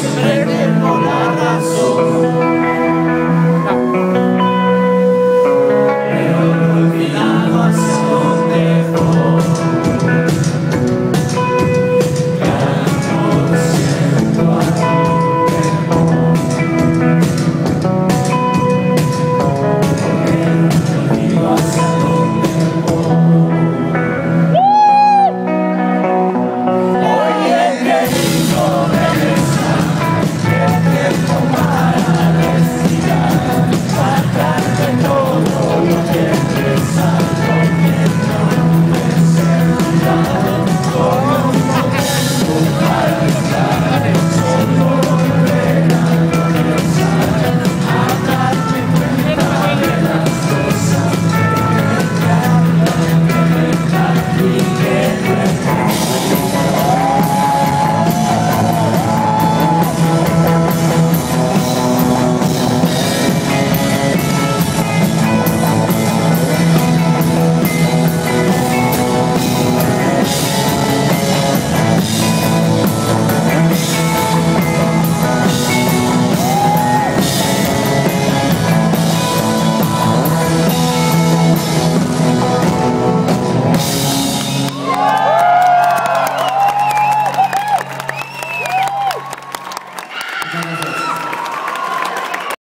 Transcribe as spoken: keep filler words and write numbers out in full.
siempre tengo la razón. Pero no he olvidado hacia dónde voy. Cada noche igual porque no olvido hacia dónde voy. Hoy he querido regresar el tiempo para respirar, sacarme todo lo que he pensado, que no me he sentido como un momento para estar, solo volver a regresar, a darme cuenta de las cosas que me quedan y que no he. Muchas gracias.